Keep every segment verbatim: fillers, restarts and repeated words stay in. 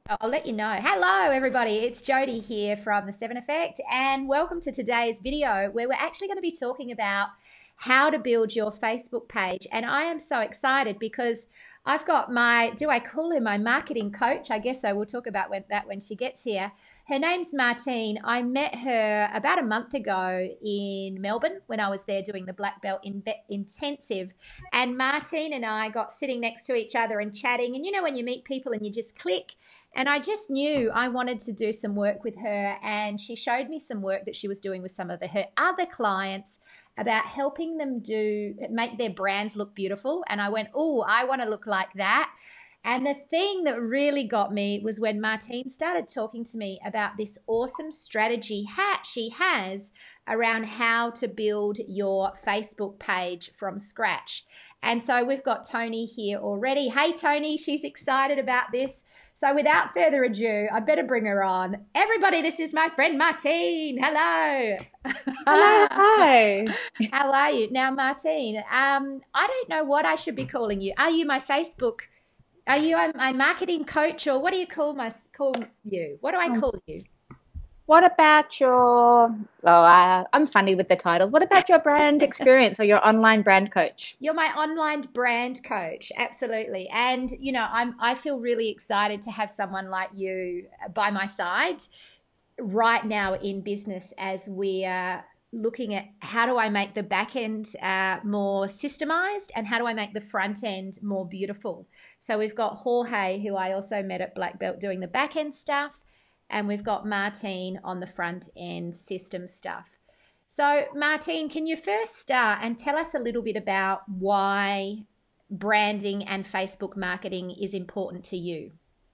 I'll let you know. Hello, everybody. It's Jody here from The Seven Effect, and welcome to today's video where we're actually going to be talking about how to build your Facebook page. And I am so excited because I've got my, do I call her my marketing coach? I guess so. We'll talk about when, that when she gets here. Her name's Martine. I met her about a month ago in Melbourne when I was there doing the Black Belt in intensive. And Martine and I got sitting next to each other and chatting. And you know when you meet people and you just click? And I just knew I wanted to do some work with her, and she showed me some work that she was doing with some of the, her other clients about helping them do make their brands look beautiful. And I went, oh, I want to look like that. And the thing that really got me was when Martine started talking to me about this awesome strategy hat she has around how to build your Facebook page from scratch. And so we've got Tony here already. Hey, Tony, she's excited about this. So without further ado, I better bring her on. Everybody, this is my friend Martine. Hello. Hello, hi. How are you? Now, Martine, um, I don't know what I should be calling you. Are you my Facebook Are you my marketing coach, or what do you call my call you? What do I call you? What about your, oh, uh, I'm funny with the title. What about your brand experience or your online brand coach? You're my online brand coach. Absolutely. And, you know, I'm, I feel really excited to have someone like you by my side right now in business as we are looking at how do I make the back end uh, more systemized and how do I make the front end more beautiful. So we've got Jorge, who I also met at Black Belt doing the back end stuff, and we've got Martine on the front end system stuff. So Martine, can you first start and tell us a little bit about why branding and Facebook marketing is important to you?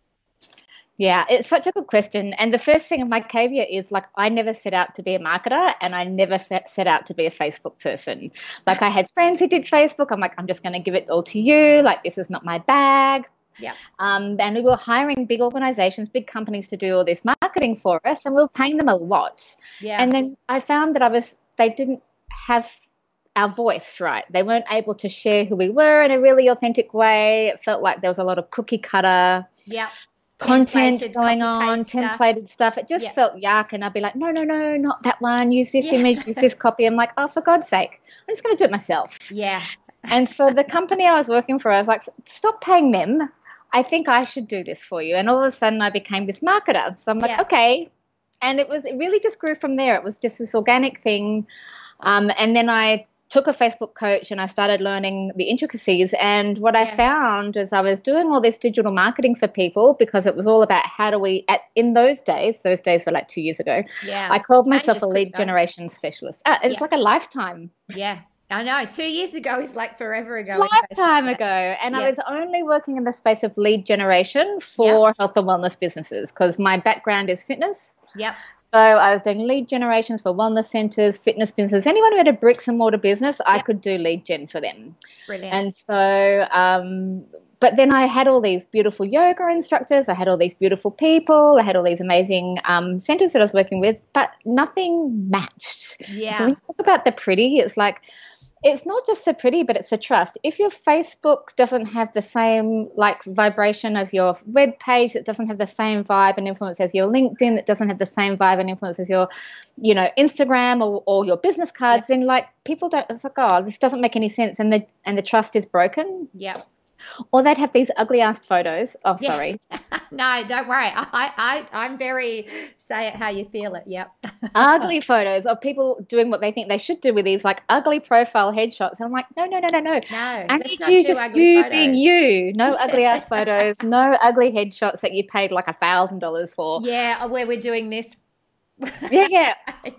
Yeah, it's such a good question. And the first thing, my caveat is like, I never set out to be a marketer and I never set out to be a Facebook person. Like I had friends who did Facebook. I'm like, I'm just going to give it all to you. Like, this is not my bag. Yeah. Um, and we were hiring big organizations, big companies to do all this marketing for us, and we were paying them a lot. Yeah. And then I found that I was, they didn't have our voice right. They weren't able to share who we were in a really authentic way. It felt like there was a lot of cookie cutter. Yeah. Content Templated, going on, stuff. templated stuff. It just yeah. felt yuck. And I'd be like, no, no, no, not that one. Use this yeah. image, use this copy. I'm like, oh, for God's sake, I'm just going to do it myself. Yeah. And so the company I was working for, I was like, stop paying them. I think I should do this for you. And all of a sudden I became this marketer. So I'm like, yeah. okay. And it was, it really just grew from there. It was just this organic thing. Um, and then I took a Facebook coach and I started learning the intricacies. And what yeah. I found is I was doing all this digital marketing for people because it was all about how do we, at in those days, those days were like two years ago, yeah. I called myself a lead go. generation specialist. Uh, it's yeah. like a lifetime. Yeah. I know. Two years ago is like forever ago. Lifetime ago. And yeah. I was only working in the space of lead generation for yep. health and wellness businesses because my background is fitness. Yep. So I was doing lead generations for wellness centers, fitness businesses. Anyone who had a bricks and mortar business, yep. I could do lead gen for them. Brilliant. And so, um, but then I had all these beautiful yoga instructors. I had all these beautiful people. I had all these amazing um, centers that I was working with, but nothing matched. Yeah. So when you talk about the pretty, it's like, it's not just the pretty, but it's the trust. If your Facebook doesn't have the same like vibration as your web page, it doesn't have the same vibe and influence as your LinkedIn, it doesn't have the same vibe and influence as your, you know, Instagram or, or your business cards, yeah. then like people don't, it's like, oh, this doesn't make any sense, and the and the trust is broken. Yeah. Or they'd have these ugly ass photos. Oh, yeah. sorry. No, don't worry. I, I, I'm very, say it how you feel it. Yep. Ugly photos of people doing what they think they should do with these like ugly profile headshots. And I'm like, no, no, no, no, no. No, I let's need not you do just ugly you photos. being you. No ugly ass photos. No ugly headshots that you paid like a thousand dollars for. Yeah, where we're doing this. yeah, yeah.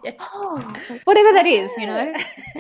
Oh, whatever that is, you know.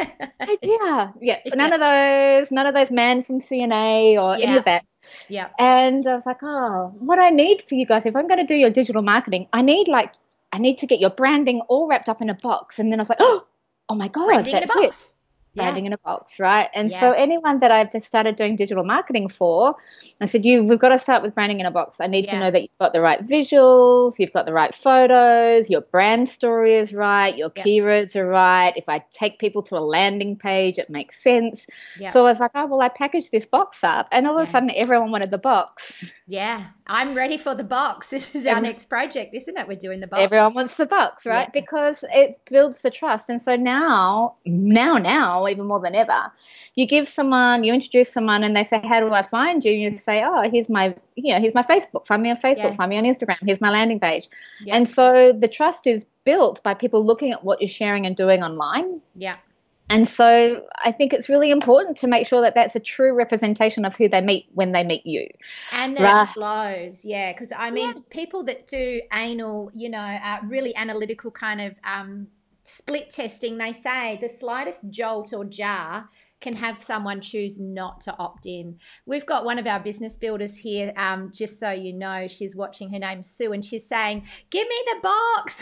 yeah, yeah. But none of those, none of those men from C N A or yeah. any of that. Yeah. And I was like, oh, what I need for you guys, if I'm going to do your digital marketing, I need like, I need to get your branding all wrapped up in a box. And then I was like, oh, oh my God, Branding that's in a box. it. branding Yeah. in a box, right? And so Yeah. anyone that I've started doing digital marketing for, I said, you, we've got to start with branding in a box. I need to Yeah. know that you've got the right visuals, you've got the right photos, your brand story is right, your Yeah. keywords are right. If I take people to a landing page, it makes sense. Yeah. So I was like, oh, well, I packaged this box up, and all of a Yeah. sudden everyone wanted the box. Yeah. I'm ready for the box. This is our Every- next project, isn't it? We're doing the box. Everyone wants the box, right? Yeah. Because it builds the trust. And so now, now, now, even more than ever, you give someone, you introduce someone and they say, how do I find you? And you say, oh, here's my, you know, here's my Facebook. Find me on Facebook. Yeah. Find me on Instagram. Here's my landing page. Yeah. And so the trust is built by people looking at what you're sharing and doing online. Yeah. And so I think it's really important to make sure that that's a true representation of who they meet when they meet you. And that Right. it flows, yeah. Because I mean, Yeah. people that do anal, you know, uh, really analytical kind of um, split testing, they say the slightest jolt or jar can have someone choose not to opt in. We've got one of our business builders here, um, just so you know, she's watching. Her name's Sue, and she's saying, "Give me the box."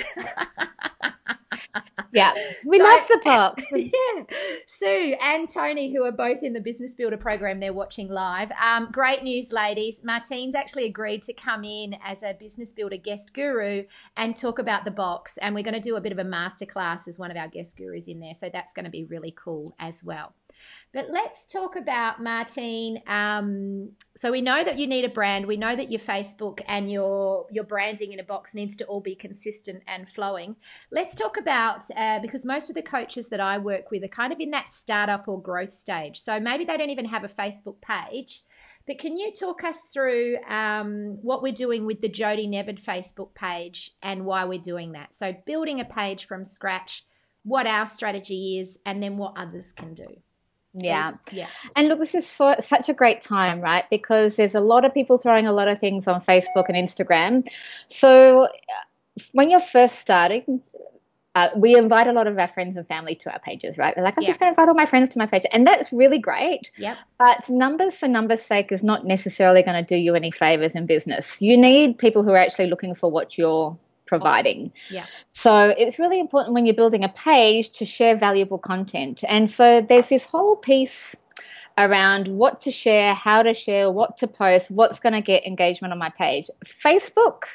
Yeah, we So- love the box. Yeah. Sue and Tony, who are both in the Business Builder program, they're watching live. Um, great news, ladies. Martine's actually agreed to come in as a Business Builder guest guru and talk about the box. And we're going to do a bit of a masterclass as one of our guest gurus in there. So that's going to be really cool as well. But let's talk about, Martine. Um, so we know that you need a brand. We know that your Facebook and your your branding in a box needs to all be consistent and flowing. Let's talk about, uh, because most of the coaches that I work with are kind of in that startup or growth stage. So maybe they don't even have a Facebook page. But can you talk us through um, what we're doing with the Jody Neverd Facebook page and why we're doing that? So building a page from scratch, what our strategy is, and then what others can do. Yeah. Yeah. And look, this is so, such a great time, right? Because there's a lot of people throwing a lot of things on Facebook and Instagram. So uh, when you're first starting, uh, we invite a lot of our friends and family to our pages, right? We're like, I'm Yeah. just going to invite all my friends to my page. And that's really great. Yep. But numbers for numbers' sake is not necessarily going to do you any favors in business. You need people who are actually looking for what you're providing. Yeah. So it's really important when you're building a page to share valuable content. And so there's this whole piece around what to share, how to share, what to post, what's going to get engagement on my page. Facebook,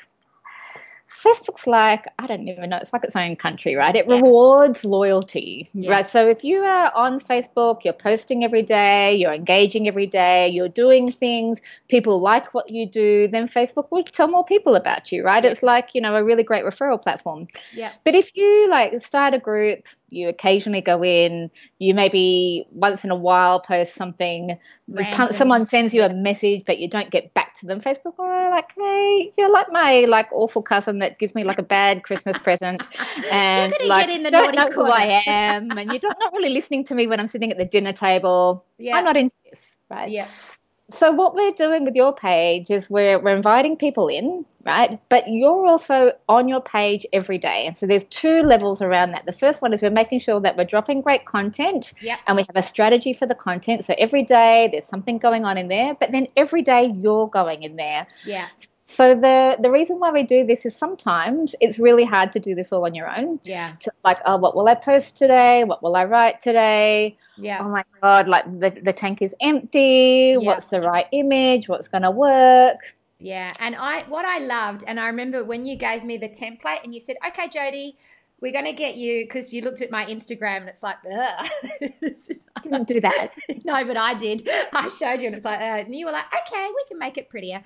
Facebook's like, I don't even know, it's like its own country, right? It Yeah. rewards loyalty, Yeah. right? So if you are on Facebook, you're posting every day, you're engaging every day, you're doing things, people like what you do, then Facebook will tell more people about you, right? Yeah. It's like, you know, a really great referral platform. Yeah. But if you like start a group, you occasionally go in, you maybe once in a while post something, Random. someone sends you a message, but you don't get back to them. Facebook, oh, like, hey, you're like my like awful cousin that gives me like a bad Christmas present, and gonna like get in the don't naughty know who corner. I am, and you're not, not really listening to me when I'm sitting at the dinner table. Yeah. I'm not into this, right? Yeah. So what we're doing with your page is we're, we're inviting people in, right? But you're also on your page every day. And so there's two levels around that. The first one is we're making sure that we're dropping great content, Yep. and we have a strategy for the content. So every day there's something going on in there, but then every day you're going in there. Yeah. So the, the reason why we do this is sometimes it's really hard to do this all on your own. Yeah. To, like, oh, what will I post today? What will I write today? Yeah. Oh my God, like the, the tank is empty. Yeah. What's the right image? What's going to work? Yeah. And I, what I loved, and I remember when you gave me the template and you said, okay, Jody, we're going to get you, because you looked at my Instagram and it's like, ugh. This is- Didn't do that. No, but I did. I showed you and it's like, uh, and you were like, okay, we can make it prettier.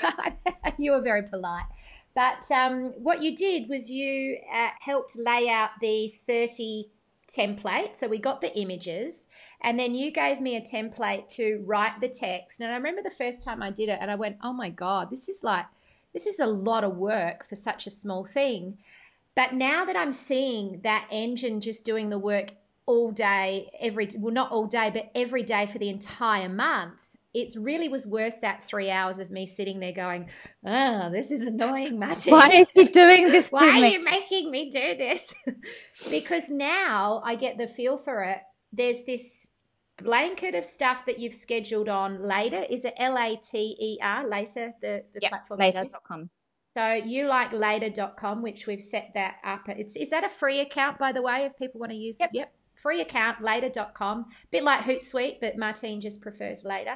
You were very polite. But um, what you did was you uh, helped lay out the thirty template. So we got the images, and then you gave me a template to write the text. And I remember the first time I did it and I went, oh my God, this is like, this is a lot of work for such a small thing. But now that I'm seeing that engine just doing the work all day, every, well, not all day, but every day for the entire month, it really was worth that three hours of me sitting there going, oh, this is annoying, Martin. Why are you doing this to Why are me? you making me do this? Because now I get the feel for it. There's this blanket of stuff that you've scheduled on later. Is it L A T E R, later, the, the Yep, platform? you later use? dot com. So you like later dot com, which we've set that up. It's, is that a free account, by the way, if people want to use? Yep. Yep. free account, later dot com, a bit like Hootsuite, but Martine just prefers Later.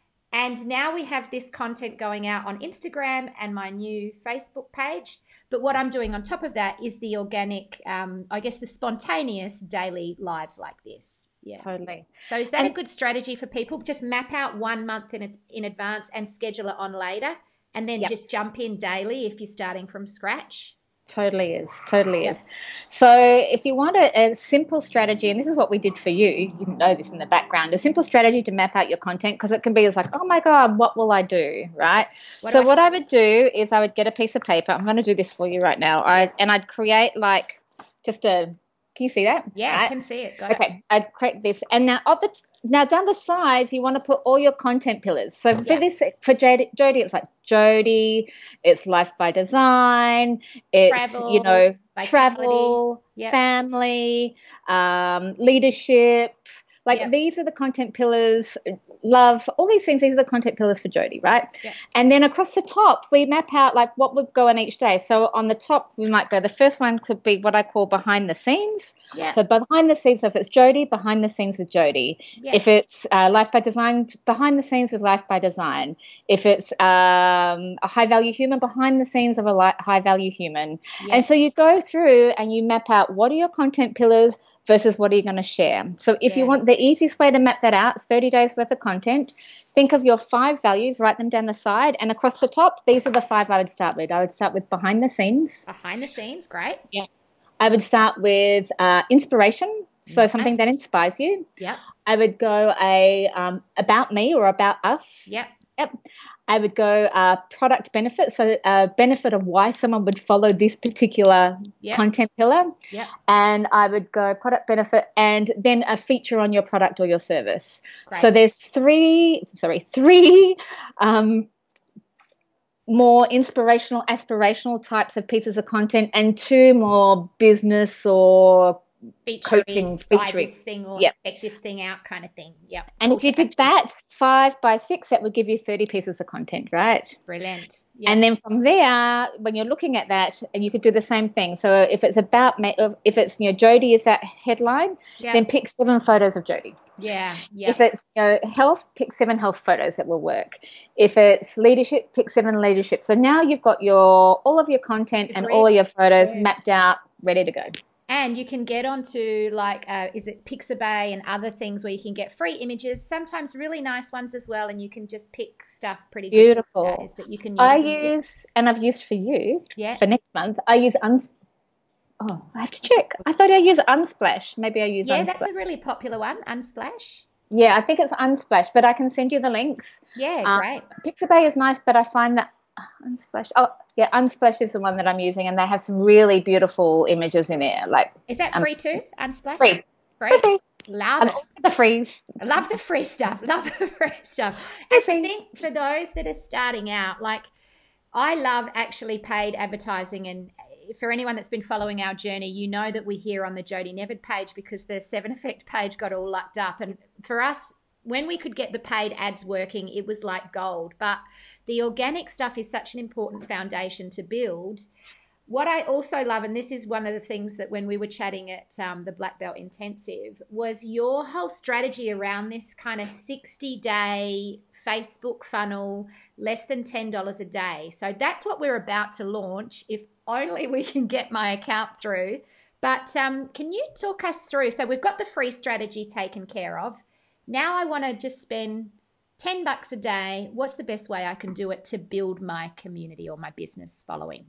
And now we have this content going out on Instagram and my new Facebook page. But what I'm doing on top of that is the organic, um, I guess the spontaneous daily lives like this. Yeah. Totally. So is that and- a good strategy for people? Just map out one month in, in advance and schedule it on Later, and then yep. just jump in daily if you're starting from scratch? Totally is. Totally is. So if you want a, a simple strategy, and this is what we did for you, you didn't know this in the background, a simple strategy to map out your content, because it can be as like, oh my God, what will I do, right? What so I what I would do is I would get a piece of paper. I'm going to do this for you right now. I And I'd create like just a, can you see that? Yeah, right? I can see it. Got okay, it. I'd create this. And now of the t- now down the sides, you want to put all your content pillars. So for yeah. this, for Jody, Jody, it's like Jody, it's Life by Design, it's, travel, you know, vitality. travel, yep. family, um, leadership. Like yep. these are the content pillars, love, all these things. These are the content pillars for Jody, right? Yep. And then across the top, we map out like what would go on each day. So on the top, we might go, the first one could be what I call behind the scenes. Yep. So behind the scenes, so if it's Jody, behind the scenes with Jody. Yep. If it's uh, Life by Design, behind the scenes with Life by Design. If it's um, a high value human, behind the scenes of a li- high value human. Yep. And so you go through and you map out what are your content pillars versus what are you going to share. So if yeah. you want the easiest way to map that out, thirty days worth of content, think of your five values, write them down the side, and across the top, these are the five I would start with. I would start with behind the scenes. Behind the scenes, great. Yeah. I would start with uh, inspiration, so nice. Something that inspires you. Yep. I would go a um, about me or about us. Yep. Yep. I would go uh, product benefit, so a benefit of why someone would follow this particular yep. content pillar. Yep. And I would go product benefit and then a feature on your product or your service. Great. So there's three, sorry, three um, more inspirational, aspirational types of pieces of content and two more business or featuring, coaching, featuring. featuring. This thing or yep. check this thing out kind of thing. Yeah. And if you did that five by six, that would give you thirty pieces of content, right? Brilliant. Yep. And then from there, when you're looking at that, and you could do the same thing. So if it's about, if it's, you know, Jody is that headline, yep. then pick seven photos of Jody. Yeah. Yeah. If it's, you know, health, pick seven health photos that will work. If it's leadership, pick seven leadership. So now you've got your all of your content and all of your photos yeah. mapped out, ready to go. And you can get onto like, uh, is it Pixabay and other things where you can get free images, sometimes really nice ones as well, and you can just pick stuff pretty beautiful good that you can use. I use, and I've used for you yeah. for next month, I use Uns. Oh, I have to check. I thought I used Unsplash. Maybe I use yeah, Unsplash. That's a really popular one, Unsplash. Yeah, I think it's Unsplash, but I can send you the links. Yeah, um, great. Pixabay is nice, but I find that Unsplash. Oh, yeah, Unsplash is the one that I'm using, and they have some really beautiful images in there. Like, is that free um, too? Unsplash. Free. Free. free. Love it. The freeze. I love the free stuff. Love the free stuff. And I think for those that are starting out, like, I love actually paid advertising, and for anyone that's been following our journey, you know that we're here on the Jody Nevid page because the Seven Effect page got all lucked up, and for us, when we could get the paid ads working, it was like gold. But the organic stuff is such an important foundation to build. What I also love, and this is one of the things that when we were chatting at um, the Black Belt Intensive, was your whole strategy around this kind of sixty-day Facebook funnel, less than ten dollars a day. So that's what we're about to launch, if only we can get my account through. But um, can you talk us through? So we've got the free strategy taken care of. Now I want to just spend ten bucks a day. What's the best way I can do it to build my community or my business following?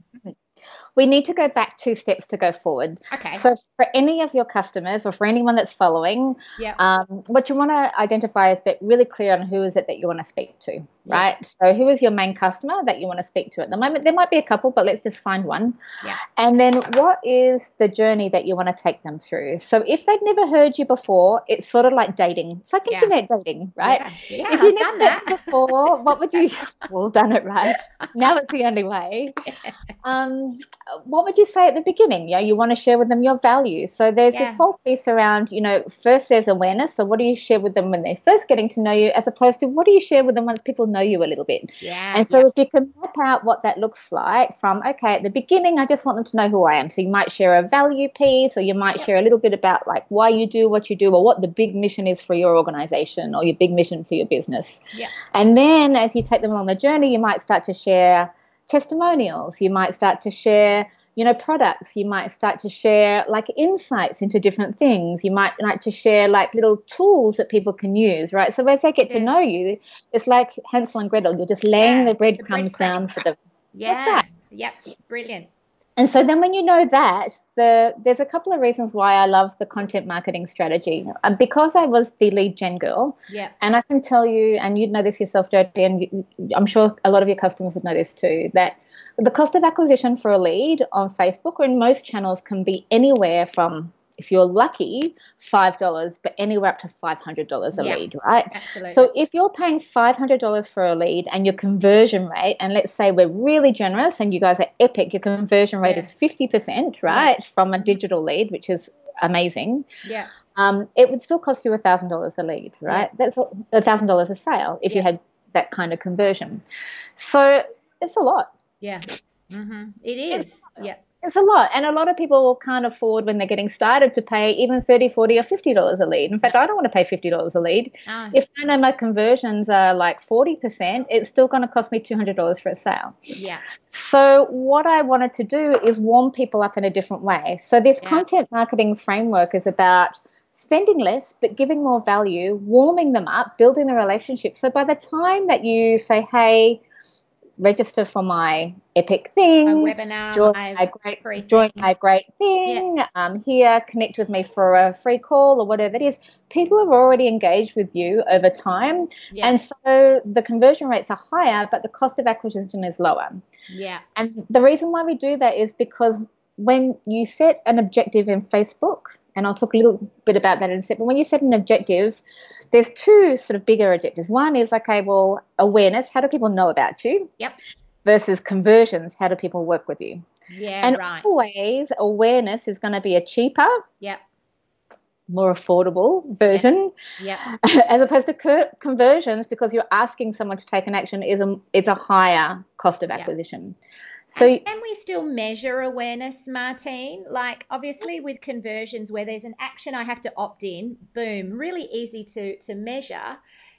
We need to go back two steps to go forward. Okay. So for any of your customers or for anyone that's following, yep. um, what you want to identify is be really clear on who is it that you want to speak to, right? Yep. So who is your main customer that you want to speak to at the moment? There might be a couple, but let's just find one. Yeah. And then what is the journey that you want to take them through? So if they've never heard you before, it's sort of like dating. It's like yeah. internet dating, right? Yeah, yeah if you've I've never done that before, what would you – well, done it right. Now it's the only way. Yeah. Um, what would you say at the beginning? Yeah, you want to share with them your values. So there's yeah. this whole piece around, you know, first there's awareness. So what do you share with them when they're first getting to know you, as opposed to what do you share with them once people know you a little bit. Yeah. And so yeah. if you can map out what that looks like from, okay, at the beginning, I just want them to know who I am. So you might share a value piece, or you might Yep. share a little bit about like why you do what you do, or what the big mission is for your organization, or your big mission for your business. Yeah. And then as you take them along the journey, you might start to share testimonials. You might start to share, you know, products. You might start to share like insights into different things. You might like to share like little tools that people can use, right? So as they get Yeah. to know you, it's like Hansel and Gretel. You're just laying Yeah, the the breadcrumbs down breadcrumbs. for them. Yeah. That's right. Yep. Brilliant. And so then when you know that, the there's a couple of reasons why I love the content marketing strategy. Um, because I was the lead gen girl, Yeah. and I can tell you, and you'd know this yourself, Jodie, and you, I'm sure a lot of your customers would know this too, that the cost of acquisition for a lead on Facebook or in most channels can be anywhere from, if you're lucky, five dollars, but anywhere up to five hundred dollars a Yeah. lead, right? Absolutely. So if you're paying five hundred dollars for a lead and your conversion rate, and let's say we're really generous and you guys are epic, your conversion rate Yeah. is fifty percent, right, from a digital lead, which is amazing, Yeah. um, it would still cost you one thousand dollars a lead, right? Yeah. That's one thousand dollars a sale if you Yeah. had that kind of conversion. So it's a lot. Yeah. Mm-hmm. It is. Yeah. It's a lot. And a lot of people can't afford when they're getting started to pay even thirty, forty, or fifty dollars a lead. In fact, I don't want to pay fifty dollars a lead. Oh. If I know my conversions are like forty percent, it's still going to cost me two hundred dollars for a sale. Yeah. So what I wanted to do is warm people up in a different way. So this Yeah. content marketing framework is about spending less but giving more value, warming them up, building the relationship. So by the time that you say, hey, register for my epic thing, A webinar, join my my great, free join thing. my great thing, um, here, connect with me for a free call or whatever it is. People have already engaged with you over time, Yeah. and so the conversion rates are higher, but the cost of acquisition is lower. Yeah. And the reason why we do that is because when you set an objective in Facebook, and I'll talk a little bit about that in a second, but when you set an objective, there's two sort of bigger objectives. One is, okay, well, awareness, how do people know about you? Yep. Versus conversions, how do people work with you? Yeah. And right. always awareness is going to be a cheaper, Yep. more affordable version, Yep. as opposed to co- conversions, because you're asking someone to take an action is a, is a higher cost of Yeah. acquisition. So And can we still measure awareness, Martine? Like obviously with conversions where there's an action I have to opt in, boom, really easy to to measure.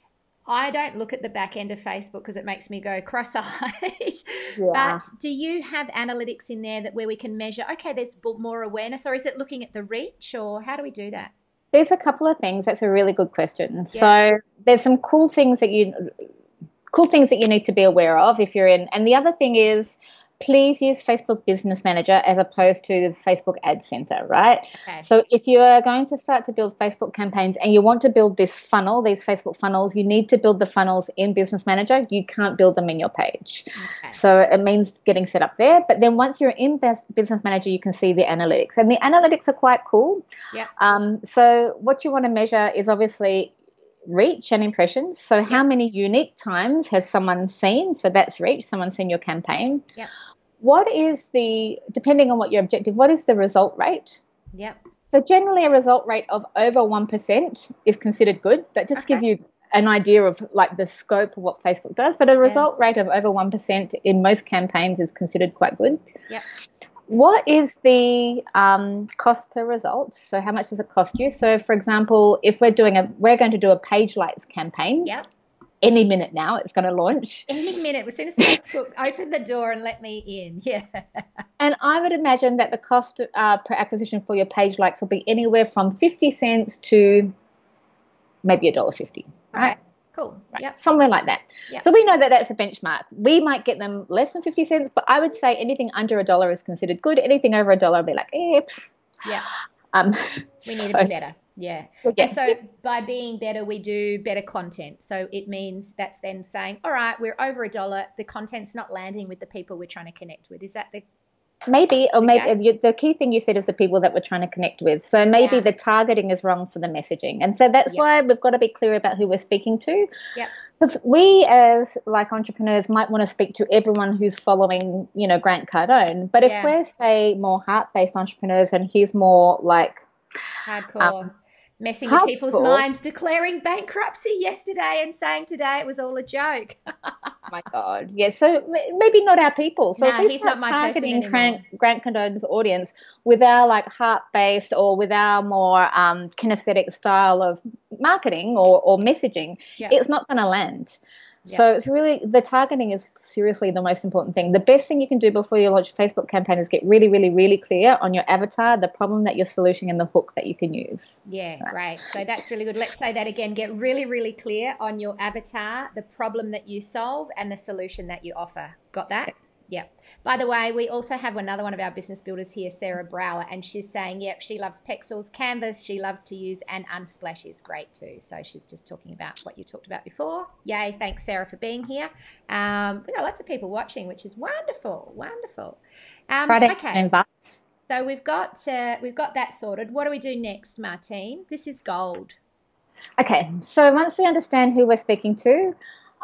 I don't look at the back end of Facebook because it makes me go cross-eyed. Yeah. But do you have analytics in there that where we can measure, okay, there's more awareness, or is it looking at the reach, or how do we do that? There's a couple of things. That's a really good question. Yeah. So there's some cool things that you cool things that you need to be aware of if you're in. And the other thing is, please use Facebook Business Manager as opposed to the Facebook Ad Center, right? Okay. So if you are going to start to build Facebook campaigns and you want to build this funnel, these Facebook funnels, you need to build the funnels in Business Manager. You can't build them in your page. Okay. So it means getting set up there. But then once you're in Business Manager, you can see the analytics. And the analytics are quite cool. Yep. Um, so what you want to measure is obviously reach and impressions. So how Yep. many unique times has someone seen? So that's reach. Someone's seen your campaign. Yep. What is the, depending on what your objective, what is the result rate? Yep. So generally a result rate of over one percent is considered good. That just Okay. gives you an idea of like the scope of what Facebook does. But a result rate of over one percent in most campaigns is considered quite good. Yep. What is the um, cost per result? So how much does it cost you? So for example, if we're doing a, we're going to do a page likes campaign. Yep. Any minute now, it's going to launch. Any minute, as soon as Facebook open the door and let me in. Yeah. And I would imagine that the cost uh, per acquisition for your page likes will be anywhere from fifty cents to maybe one dollar fifty. Right? Okay. Cool. Right. Yep. Somewhere like that. Yep. So we know that that's a benchmark. We might get them less than fifty cents, but I would say anything under a dollar is considered good. Anything over a dollar, I'll be like, eh. pff. Yeah. Um, We need so- to be better. Yeah. Yeah. And so by being better, we do better content. So it means that's then saying, all right, we're over a dollar. The content's not landing with the people we're trying to connect with. Is that the Maybe, or maybe Okay. you- the key thing you said is the people that we're trying to connect with. So maybe Yeah. the targeting is wrong for the messaging. And so that's Yep. why we've got to be clear about who we're speaking to. Yep. Because we as like entrepreneurs might want to speak to everyone who's following, you know, Grant Cardone. But if Yeah. we're, say, more heart-based entrepreneurs and he's more like, hardcore? Um, messing with How people's cool. minds, declaring bankruptcy yesterday and saying today it was all a joke. Oh my God. Yeah. So m- maybe not our people. So No, if we he's start not my person targeting anymore. Grant, Grant Cardone's audience with our like heart-based or with our more um, kinesthetic style of marketing or, or messaging, Yeah. it's not going to land. Yeah. So it's really, the targeting is seriously the most important thing. The best thing you can do before you launch a Facebook campaign is get really, really, really clear on your avatar, the problem that you're solutioning, and the hook that you can use. Yeah, great. So that's really good. Let's say that again. Get really, really clear on your avatar, the problem that you solve, and the solution that you offer. Got that? Yes. Yep. By the way, we also have another one of our business builders here, Sarah Brower, and she's saying, yep, she loves Pexels, Canvas, she loves to use, and Unsplash is great too. So she's just talking about what you talked about before. Yay, thanks, Sarah, for being here. Um, we got lots of people watching, which is wonderful, wonderful. Um, Friday okay. inbox. So we've got uh, we've got that sorted. What do we do next, Martine? This is gold. Okay, so once we understand who we're speaking to,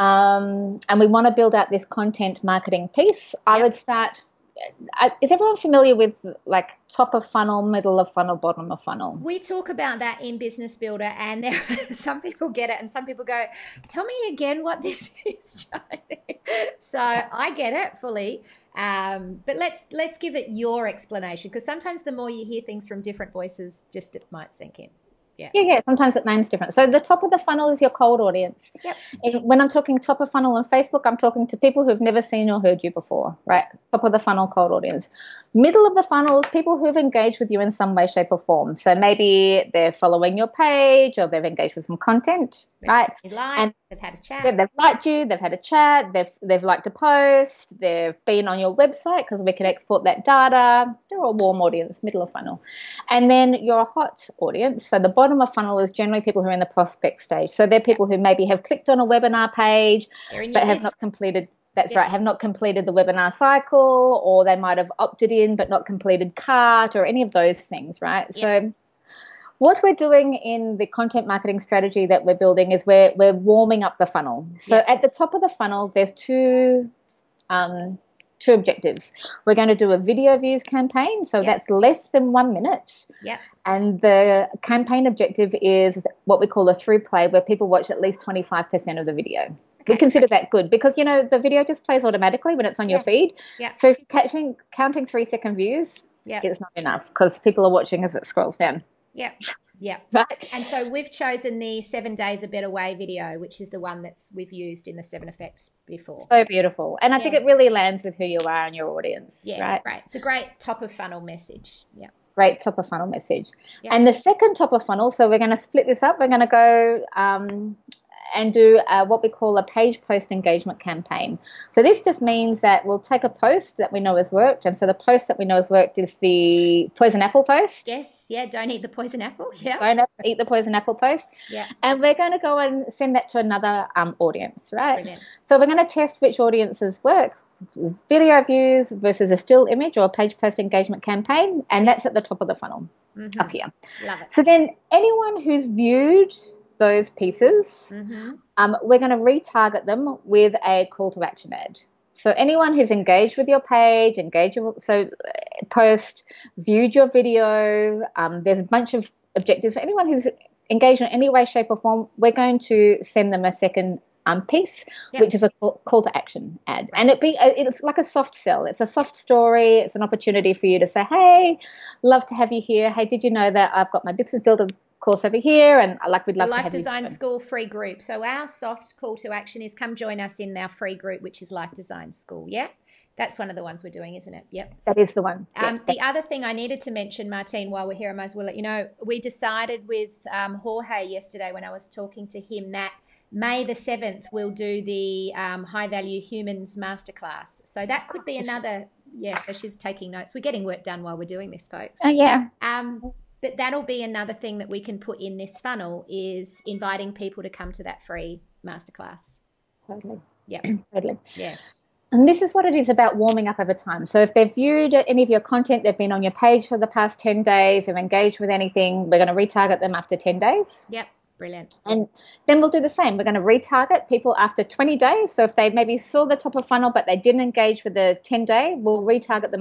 um, and we want to build out this content marketing piece, I Yep. would start. uh, Is everyone familiar with like top of funnel, middle of funnel, bottom of funnel? We talk about that in Business Builder, and there some people get it, and some people go, "Tell me again what this is, Jodie." So I get it fully, um, but let's let's give it your explanation, because sometimes the more you hear things from different voices, just it might sink in. Yeah. Yeah, yeah. Sometimes it names different. So the top of the funnel is your cold audience. Yep. And when I'm talking top of funnel on Facebook, I'm talking to people who've never seen or heard you before, right? Top of the funnel, cold audience. Middle of the funnel is people who've engaged with you in some way, shape, or form. So maybe they're following your page or they've engaged with some content, right? They've liked, And they've had a chat. Yeah, they've liked you, they've had a chat, they've they've liked a post, they've been on your website because we can export that data. They're a warm audience, middle of funnel. And then your hot audience. So the bottom of funnel is generally people who are in the prospect stage. So they're people who maybe have clicked on a webinar page They're in but your have list. not completed, that's Yeah. right, have not completed the webinar cycle, or they might have opted in but not completed cart or any of those things, right? Yeah. So what we're doing in the content marketing strategy that we're building is we're we're warming up the funnel. So Yeah. at the top of the funnel, there's two um, two objectives. We're going to do a video views campaign, so Yeah. that's less than one minute. Yep. And the campaign objective is what we call a through play, where people watch at least twenty-five percent of the video. We Okay. consider that good because, you know, the video just plays automatically when it's on your Yeah. feed. Yeah. So if you're catching, counting three second views, Yeah. it's not enough because people are watching as it scrolls down. Yep. Yep. Right? And so we've chosen the Seven Days a Better Way video, which is the one that's we've used in the Seven Effects before. So beautiful. And I think Yeah. it really lands with who you are and your audience. Yeah, Right? great. It's a great top of funnel message. Yeah. Great top of funnel message. Yeah. And the second top of funnel, so we're going to split this up. We're going to go um, and do uh, what we call a page post engagement campaign. So this just means that we'll take a post that we know has worked. And so the post that we know has worked is the poison apple post. Yes. Yeah. Don't eat the poison apple. Yeah. Don't eat the poison apple post. Yeah. And we're going to go and send that to another um, audience, right? Brilliant. So we're going to test which audiences work. Video views versus a still image or a page post engagement campaign, and that's at the top of the funnel Mm-hmm. up here. Love it. So then anyone who's viewed those pieces, Mm-hmm. um, we're going to retarget them with a call to action ad. So anyone who's engaged with your page, engaged with, so uh, post, viewed your video, um, there's a bunch of objectives. For anyone who's engaged in any way, shape or form, we're going to send them a second um, piece, Yep. which is a call, call to action ad. And it be it's like a soft sell. It's a soft story. It's an opportunity for you to say, hey, love to have you here. Hey, did you know that I've got my business builder course over here, and like we'd The love to Life have Design you join. School free group. So our soft call to action is come join us in our free group, which is Life Design School. Yeah. That's one of the ones we're doing, isn't it? Yep. That is the one. Yeah. Um, the other thing I needed to mention, Martine, while we're here, I might as well let you know, we decided with um, Jorge yesterday when I was talking to him that May the seventh we'll do the um, High Value Humans Masterclass. So that could be another, yeah, so she's taking notes. We're getting work done while we're doing this, folks. Uh, yeah. Um, but that'll be another thing that we can put in this funnel is inviting people to come to that free masterclass. Totally. Yeah, Totally. yeah, And this is what it is about warming up over time. So if they've viewed any of your content, they've been on your page for the past ten days, they've engaged with anything, we're going to retarget them after ten days. yep, brilliant. And then we'll do the same. We're going to retarget people after twenty days. So if they maybe saw the top of funnel, but they didn't engage with the ten day, we'll retarget them after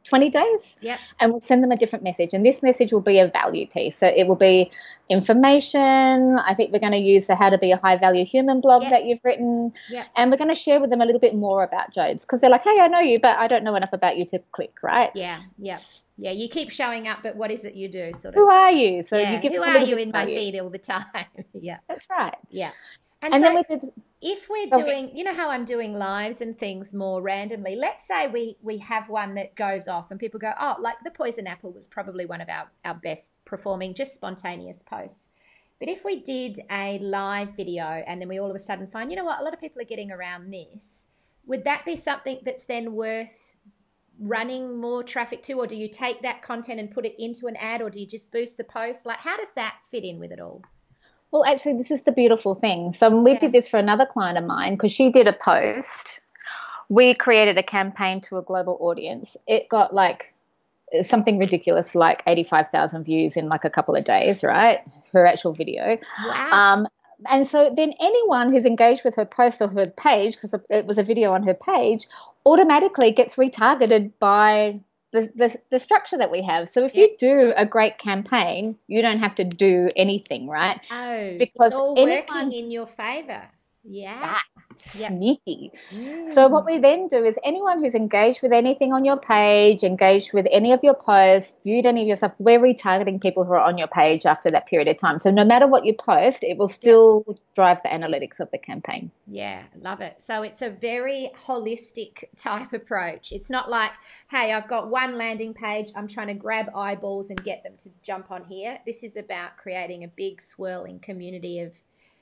twenty days. Yep. And we'll send them a different message. And this message will be a value piece. So it will be information. I think we're going to use the How to Be a High Value Human blog Yep. that you've written. Yep. And we're going to share with them a little bit more about Jodes, because they're like, hey, I know you, but I don't know enough about you to click, right? Yeah. Yeah. Yeah. You keep showing up, but what is it you do? Sort of. Who are you? So yeah. you give Who them a are little you bit in of my value. feed all the time? Yeah. That's right. Yeah. And, And so then we did. if we're Okay. doing, you know how I'm doing lives and things more randomly, let's say we we have one that goes off and people go, oh, like the poison apple was probably one of our, our best performing, just spontaneous posts. But if we did a live video and then we all of a sudden find, you know what, a lot of people are getting around this, would that be something that's then worth running more traffic to? Or do you take that content and put it into an ad, or do you just boost the post? Like, how does that fit in with it all? Well, actually, this is the beautiful thing. So we Yeah. did this for another client of mine, because she did a post. We created a campaign to a global audience. It got like something ridiculous, like eighty-five thousand views in like a couple of days, right? Her actual video. Wow. Um, and so then anyone who's engaged with her post or her page, because it was a video on her page, automatically gets retargeted by the, the, the structure that we have. So if Yep. you do a great campaign, you don't have to do anything, right? Oh, Because it's all anyone- working in your favor. Yeah. That Yep. sneaky. Mm. So what we then do is anyone who's engaged with anything on your page, engaged with any of your posts, viewed any of your stuff, we're retargeting people who are on your page after that period of time. So no matter what you post, it will still drive the analytics of the campaign. Yeah, love it. So it's a very holistic type approach. It's not like, hey, I've got one landing page, I'm trying to grab eyeballs and get them to jump on here. This is about creating a big swirling community of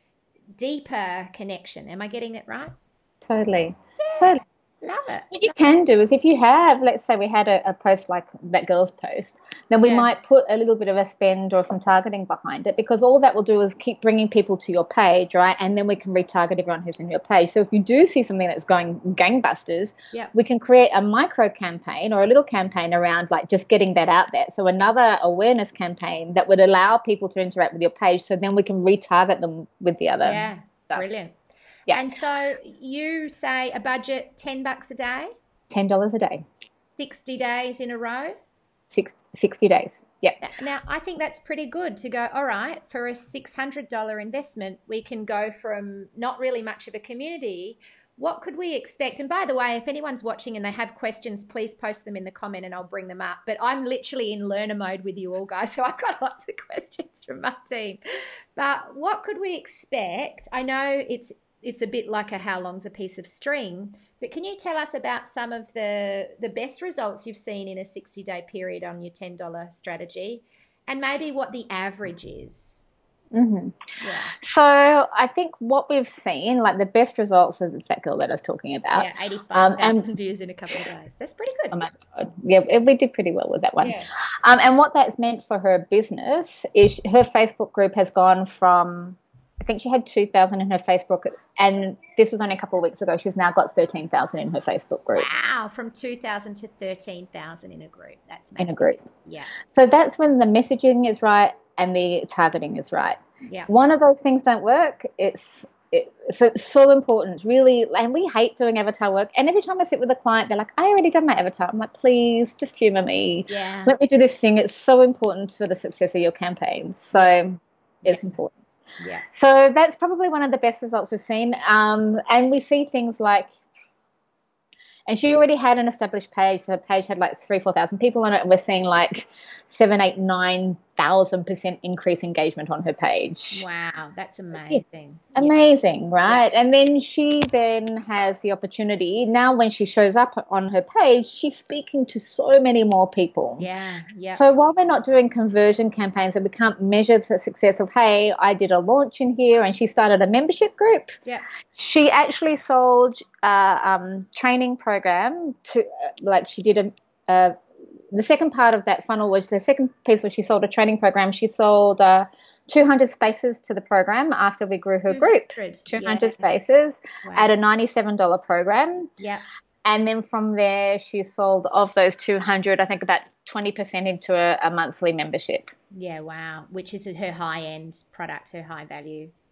deeper connection. Am I getting it right? Totally. Yeah. Totally. Love it. What you can do is if you have, let's say we had a, a post like that girl's post, then we Yeah. might put a little bit of a spend or some targeting behind it, because all that will do is keep bringing people to your page, right? And then we can retarget everyone who's in your page. So if you do see something that's going gangbusters, Yeah. we can create a micro campaign or a little campaign around like just getting that out there. So another awareness campaign that would allow people to interact with your page, so then we can retarget them with the other Yeah. stuff. Brilliant. Yeah. And so you say a budget ten bucks a day, ten dollars a day, sixty days in a row. Six, sixty days. Yeah. Now, I think that's pretty good to go, all right, for a six hundred dollars investment, we can go from not really much of a community. What could we expect? And by the way, if anyone's watching and they have questions, please post them in the comment and I'll bring them up. But I'm literally in learner mode with you all, guys, so I've got lots of questions from my team. But what could we expect? I know it's it's a bit like a how long's a piece of string, but can you tell us about some of the the best results you've seen in a sixty day period on your ten dollars strategy, and maybe what the average is? Mm-hmm. Yeah. So I think what we've seen, like the best results of that girl that I was talking about. Yeah, eighty-five Um, thousand and- views in a couple of days. That's pretty good. Oh my God. Yeah, we did pretty well with that one. Yeah. Um, and what that's meant for her business is her Facebook group has gone from, I think she had two thousand in her Facebook, and this was only a couple of weeks ago. She's now got thirteen thousand in her Facebook group. Wow, from two thousand to thirteen thousand in a group. That's In amazing. a group. Yeah, So that's when the messaging is right and the targeting is right. yeah, One of those things don't work. It's it, so it's so important, really. And we hate doing avatar work. And every time I sit with a client, they're like, I already done my avatar. I'm like, please, just humor me. yeah. Let me do this thing. It's so important for the success of your campaigns. So it's important. Yeah. So that's probably one of the best results we've seen. Um, and we see things like, and she already had an established page. So her page had like three, four thousand people on it, and we're seeing like seven, eight, nine thousand percent increase engagement on her page. Wow, that's amazing. Yeah. Amazing, right? Yeah. And then she then has the opportunity now when she shows up on her page, she's speaking to so many more people. Yeah, yeah. So while we're not doing conversion campaigns and we can't measure the success of, hey, I did a launch in here and she started a membership group. Yeah. She actually sold a uh, um, training program to, uh, like she did a, uh, the second part of that funnel was the second piece where she sold a training program. She sold uh, two hundred spaces to the program after we grew her group. two hundred yeah. spaces wow. at a ninety-seven dollars program. Yeah. And then from there, she sold of those two hundred, I think about twenty percent into a, a monthly membership. Yeah, wow. Which is her high-end product, her high-value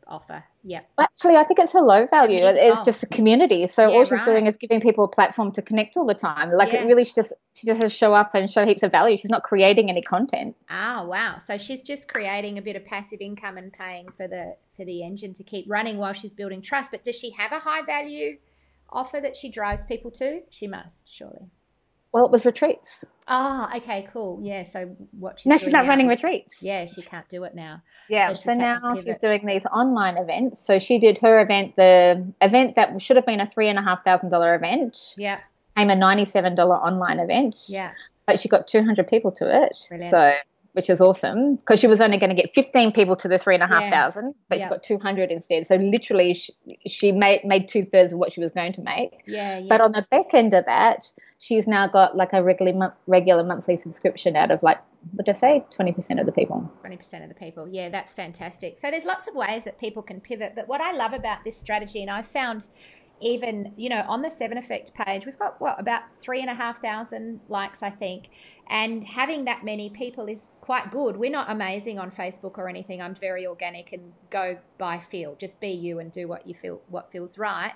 offer. Yeah. Actually, I think it's a low value. It's Oh. just a community. So Yeah, all she's right. doing is giving people a platform to connect all the time. Like Yeah. it really just she just has to show up and show heaps of value. She's not creating any content. Oh, wow. So she's just creating a bit of passive income and paying for the for the engine to keep running while she's building trust. But does she have a high value offer that she drives people to? She must, surely. Well, it was retreats. Oh, okay, cool. Yeah, so what she's Now doing she's not now running is- retreats. Yeah, she can't do it now. Yeah, So she's so had to now pivot. she's doing these online events. So she did her event, the event that should have been a three and a half thousand dollar event, Yeah, became a ninety-seven dollar online event. yeah. But she got two hundred people to it. Brilliant. So, which is awesome because she was only going to get fifteen people to the three and a half Yeah. thousand, but Yeah. she got two hundred instead. So literally she, she made, made two thirds of what she was going to make. Yeah, yeah. But on the back end of that, she's now got like a regular, mon- regular monthly subscription out of like, what did I say? twenty percent of the people. twenty percent of the people. Yeah, that's fantastic. So there's lots of ways that people can pivot. But what I love about this strategy, and I've found even, you know, on the Seven Effect page, we've got, what, about three and a half thousand likes, I think. And having that many people is quite good. We're not amazing on Facebook or anything. I'm very organic and go by feel. Just be you and do what you feel, what feels right.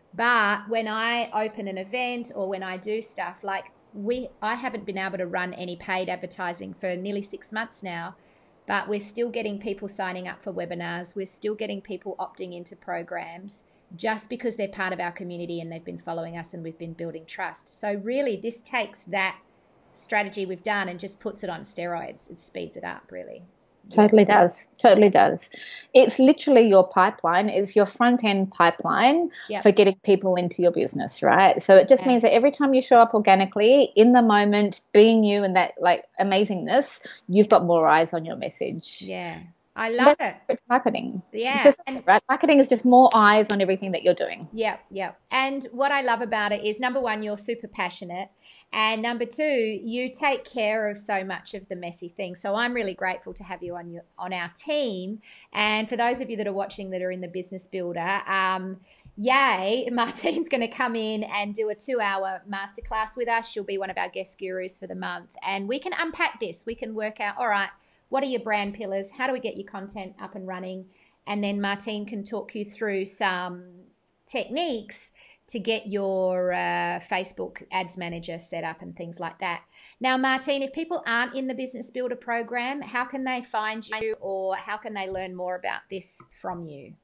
But when I open an event or when I do stuff, like we, I haven't been able to run any paid advertising for nearly six months now, but we're still getting people signing up for webinars. We're still getting people opting into programs just because they're part of our community and they've been following us and we've been building trust. So really this takes that strategy we've done and just puts it on steroids. It speeds it up, really. Totally does. Totally does. It's literally your pipeline. It's your front end pipeline Yep. for getting people into your business, right? So it just Yeah. means that every time you show up organically in the moment, being you and that like amazingness, you've got more eyes on your message. Yeah. I And love that's it. it's marketing. Yeah. It's just, And right? Marketing is just more eyes on everything that you're doing. yeah, yeah. And what I love about it is, number one, you're super passionate. And number two, you take care of so much of the messy things. So I'm really grateful to have you on your on our team. And for those of you that are watching that are in the Business Builder, um, yay, Martine's going to come in and do a two-hour masterclass with us. She'll be one of our guest gurus for the month. And we can unpack this. We can work out, all right, what are your brand pillars? How do we get your content up and running? And then Martine can talk you through some techniques to get your uh, Facebook ads manager set up and things like that. Now, Martine, if people aren't in the Business Builder program, how can they find you or how can they learn more about this from you?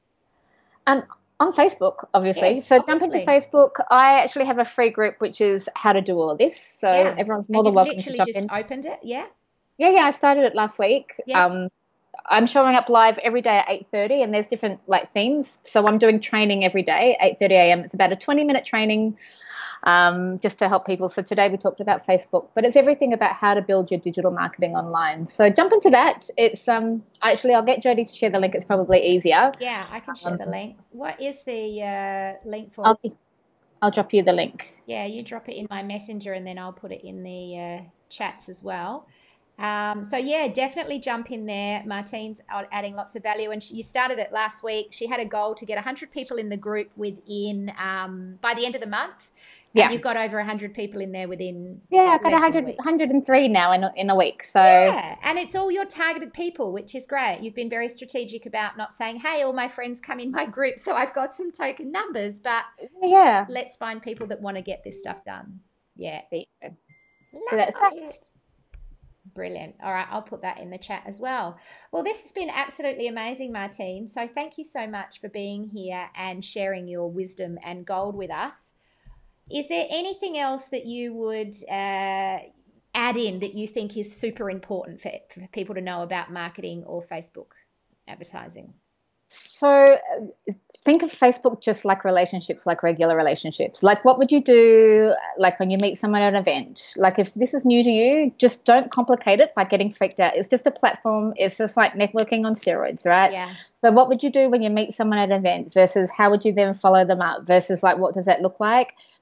Um, on Facebook, obviously. Yes, so obviously. jump into Facebook. I actually have a free group, which is how to do all of this. So Yeah. everyone's And more than you've welcome to literally jump just in. opened it, yeah? Yeah, yeah, I started it last week. Yeah. Um, I'm showing up live every day at eight thirty, and there's different like themes. So I'm doing training every day, eight thirty a.m. It's about a twenty minute training, um, just to help people. So today we talked about Facebook, but it's everything about how to build your digital marketing online. So jump into that. It's um, actually I'll get Jody to share the link. It's probably easier. Yeah, I can share the Um, link. What is the uh, link for? I'll I'll drop you the link. Yeah, you drop it in my messenger and then I'll put it in the uh, chats as well. Um, so yeah, definitely jump in there. Martine's adding lots of value, and she, you started it last week. She had a goal to get one hundred people in the group within um, by the end of the month. And Yeah. you've got over one hundred people in there within Yeah, I've got less than a one hundred, week. one hundred three now in a, in a week. So Yeah, and it's all your targeted people, which is great. You've been very strategic about not saying, "Hey, all my friends come in my group, so I've got some token numbers," but yeah, let's find people that want to get this stuff done. Yeah. there you go. Love So that's that. it. Brilliant. All right, I'll put that in the chat as well. Well, this has been absolutely amazing, Martine. So thank you so much for being here and sharing your wisdom and gold with us. Is there anything else that you would uh, add in that you think is super important for, for people to know about marketing or Facebook advertising? So uh, think of Facebook just like relationships, like regular relationships. Like what would you do like when you meet someone at an event? Like if this is new to you, just don't complicate it by getting freaked out. It's just a platform. It's just like networking on steroids, right? Yeah. So what would you do when you meet someone at an event versus how would you then follow them up versus like what does that look like?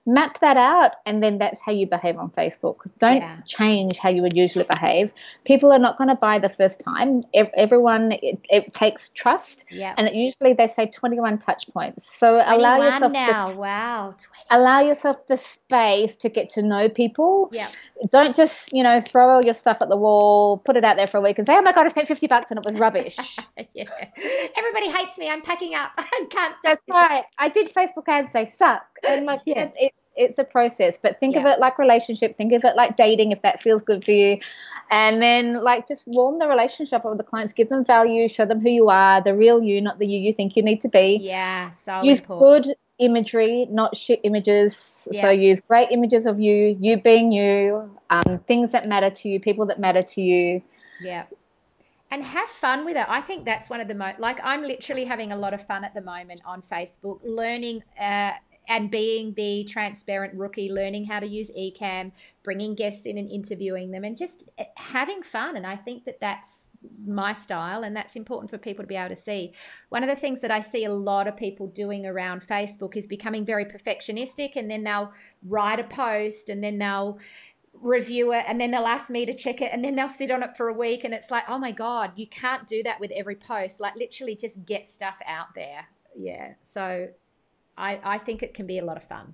Map that out, and then that's how you behave on Facebook. Don't Yeah. change how you would usually behave. People are not going to buy the first time. Ev- Everyone, it, it takes trust, Yeah. and it usually they say twenty-one touch points. So allow twenty-one yourself now. the, Wow. allow yourself the space to get to know people. Yeah. Don't just, you know, throw all your stuff at the wall, put it out there for a week and say, oh my God, I spent fifty bucks and it was rubbish. Yeah. Everybody hates me. I'm packing up. I can't stop. That's right. I did Facebook ads. They suck. And like, Yeah. it's, it's a process, but think of Yeah. it like relationship. Think of it like dating, if that feels good for you. And then like just warm the relationship with the clients, give them value, show them who you are, the real you, not the you you think you need to be. Yeah. So Use important. good imagery, not shit images. Yeah. So use great images of you, you being you, um, things that matter to you, people that matter to you. Yeah. And have fun with it. I think that's one of the most, like, I'm literally having a lot of fun at the moment on Facebook, learning uh, and being the transparent rookie, learning how to use Ecamm, bringing guests in and interviewing them, and just having fun. And I think that that's my style, and that's important for people to be able to see. One of the things that I see a lot of people doing around Facebook is becoming very perfectionistic, and then they'll write a post and then they'll review it and then they'll ask me to check it and then they'll sit on it for a week, and it's like, oh my God, you can't do that with every post. Like, literally just get stuff out there. Yeah. So I, I think it can be a lot of fun.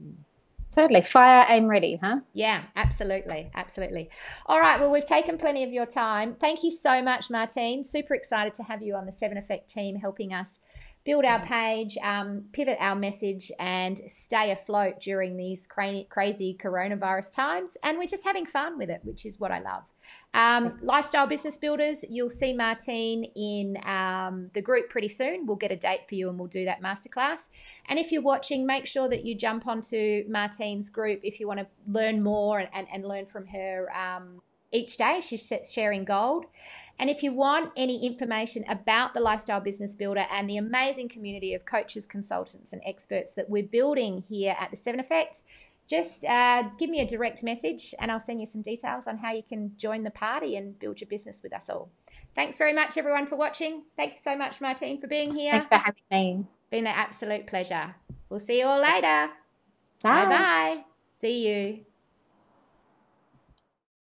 Totally. Fire, aim, ready, huh? Yeah, absolutely. Absolutely. All right. Well, we've taken plenty of your time. Thank you so much, Martine. Super excited to have you on the Seven Effect team, helping us build our page, um, pivot our message, and stay afloat during these cra- crazy coronavirus times. And we're just having fun with it, which is what I love. Um, Lifestyle Business Builders, you'll see Martine in um, the group pretty soon. We'll get a date for you and we'll do that masterclass. And if you're watching, make sure that you jump onto Martine's group if you want to learn more and, and, and learn from her um, each day. She's sharing gold. And if you want any information about the Lifestyle Business Builder and the amazing community of coaches, consultants, and experts that we're building here at the Seven Effect, just uh, give me a direct message and I'll send you some details on how you can join the party and build your business with us all. Thanks very much, everyone, for watching. Thank you so much, Martine, for being here. Thanks for having me. Been an absolute pleasure. We'll see you all later. Bye. Bye-bye. See you.